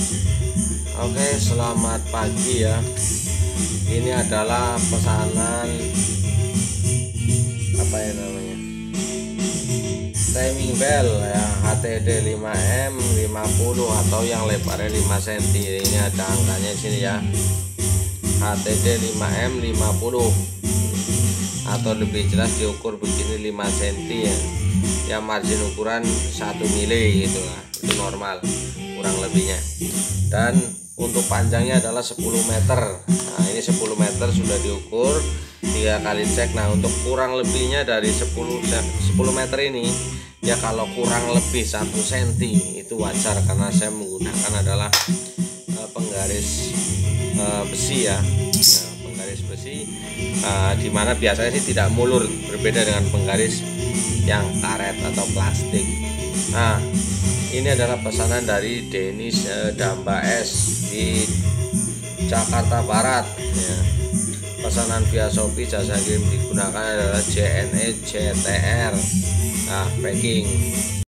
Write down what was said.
Oke, selamat pagi ya. Ini adalah pesanan apa ya namanya? Timing bell ya, HTD 5M 50 atau yang lebarnya 5 cm. Ini ada angkanya di sini ya. HTD 5M 50 atau lebih jelas diukur begini 5 cm ya. Ya margin ukuran 1 mili gitu lah. Itu normal kurang lebihnya. Dan untuk panjangnya adalah 10 meter. Nah, ini 10 meter sudah diukur 3 kali cek. Nah, untuk kurang lebihnya dari 10 meter ini ya, kalau kurang lebih 1 cm itu wajar, karena saya menggunakan adalah penggaris besi ya. Nah, penggaris besi dimana biasanya sih tidak mulur, berbeda dengan penggaris yang karet atau plastik. Nah, ini adalah pesanan dari Denis Damba S di Jakarta Barat ya. Pesanan via Shopee, jasa kirim digunakan adalah JNE JTR. Nah, packing